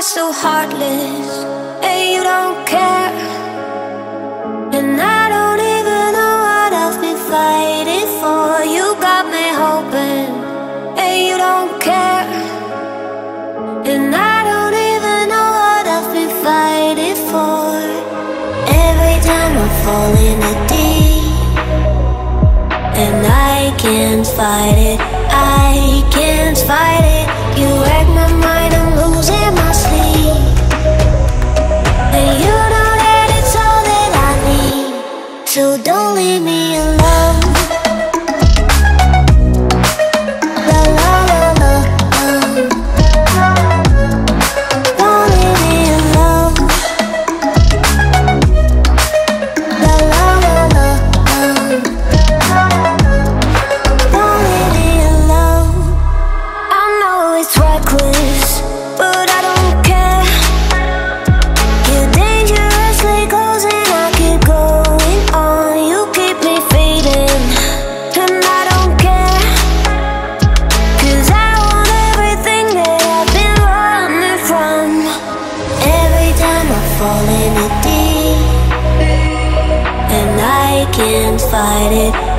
so heartless, and you don't care. And I don't even know what I've been fighting for. You got me hoping, and you don't care. And I don't even know what I've been fighting for. Every time I fall in the deep, and I can't fight it, I can't fight it. You wreck my mind, I'm losing my sleep. And you know that it's all that I need, so don't leave me alone. La la la la, don't leave me alone. La la la la, don't leave me alone. I know it's reckless, but I don't care. You're dangerously close and I keep going on. You keep me fading, and I don't care, 'cause I want everything that I've been running from. Every time I fall in it deep, and I can't fight it,